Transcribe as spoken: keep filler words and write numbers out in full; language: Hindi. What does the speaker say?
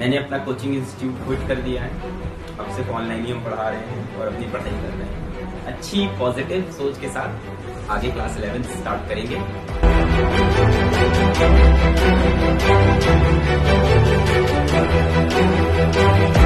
मैंने अपना कोचिंग इंस्टीट्यूट क्विट कर दिया है, अब सिर्फ ऑनलाइन ही हम पढ़ा रहे हैं और अपनी पढ़ाई कर रहे हैं। अच्छी पॉजिटिव सोच के साथ आगे क्लास इलेवेंथ स्टार्ट करेंगे। Thank you.